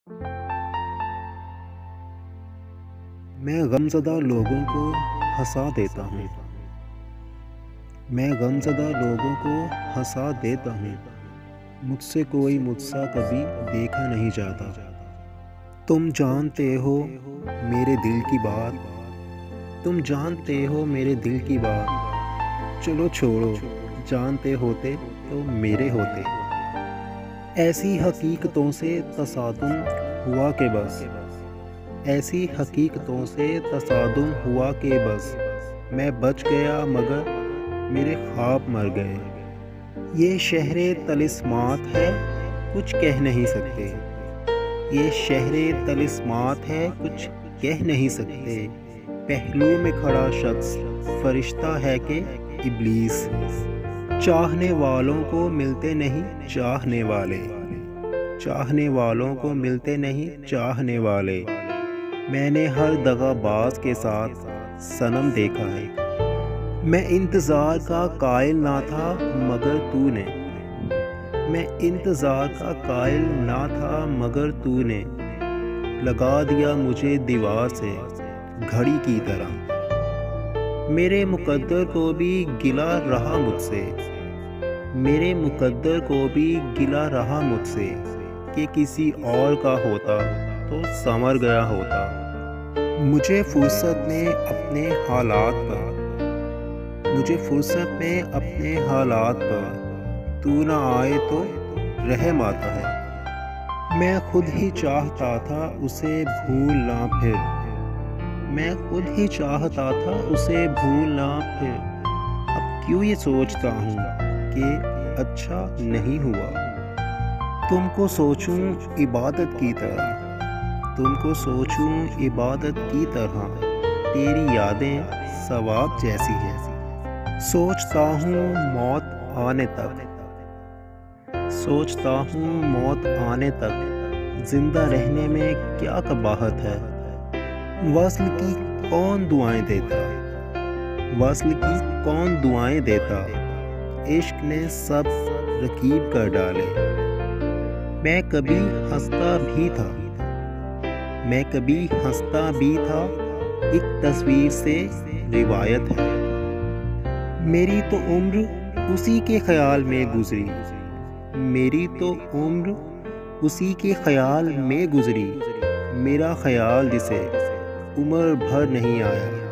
میں غمزدہ لوگوں کو ہنسا دیتا ہوں۔ میں غمزدہ لوگوں کو ہنسا دیتا ہوں۔ مجھ سے کوئی مجھ-سا کبھی دیکھا نہیں جاتا۔ تم جانتے ہو میرے دل کی بات، تم جانتے ہو میرے دل کی بات۔ چلو چھوڑو، جانتے ہوتے تو میرے ہوتے۔ ایسی حقیقتوں سے تصادم ہوا کہ بس، ایسی حقیقتوں سے تصادم ہوا کہ بس، میں بچ گیا مگر میرے خواب مر گئے۔ یہ شہر طلسمات ہے، کچھ کہہ نہیں سکتے۔ یہ شہر طلسمات ہے، کچھ کہہ نہیں سکتے۔ پہلو میں کھڑا شخص فرشتہ ہے کہ ابلیس؟ چاہنے والوں کو ملتے نہیں چاہنے والے، چاہنے والوں کو ملتے نہیں چاہنے والے۔ میں نے ہر دغا باز کے ساتھ صنم دیکھا ہے۔ میں انتظار کا قائل نہ تھا مگر تو نے، میں انتظار کا قائل نہ تھا مگر تو نے لگا دیا مجھے دیوار سے گھڑی کی طرح۔ میرے مقدر کو بھی گلہ رہا مجھ سے، میرے مقدر کو بھی گلہ رہا مجھ سے کہ کسی اور کا ہوتا تو سنور گیا ہوتا۔ مجھے فرصت میں اپنے حالات پر، مجھے فرصت میں اپنے حالات پر تو نہ آئے تو رحم آتا ہے۔ میں خود ہی چاہتا تھا اسے بھولنا پھر، میں خود ہی چاہتا تھا اسے بھولنا پھر۔ اب کیوں یہ سوچتا ہوں کہ اچھا نہیں ہوا۔ تم کو سوچوں عبادت کی طرح، تم کو سوچوں عبادت کی طرح، تیری یادیں ثواب جیسی ہیں۔ سوچتا ہوں موت آنے تک، سوچتا ہوں موت آنے تک زندہ رہنے میں کیا قباحت ہے۔ وصل کی کون دعائیں دیتا، وصل کی کون دعائیں دیتا، عشق نے سب رکیب کر ڈالے۔ میں کبھی ہنستا بھی تھا، میں کبھی ہنستا بھی تھا، ایک تصویر سے روایت ہے۔ میری تو عمر اسی کے خیال میں گزری، میری تو عمر اسی کے خیال میں گزری، میرا خیال جسے عمر بھر نہیں آیا۔